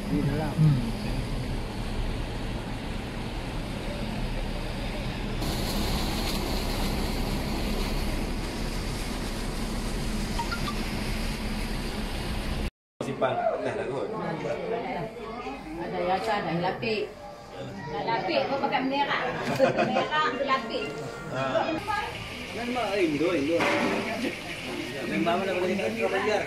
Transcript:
di dalam. Simpan dah kot. Ada yasa, ada lapik. Lapik kau pakai merah. Merah lapik. Memang Indo. Memang mana boleh kau bayar.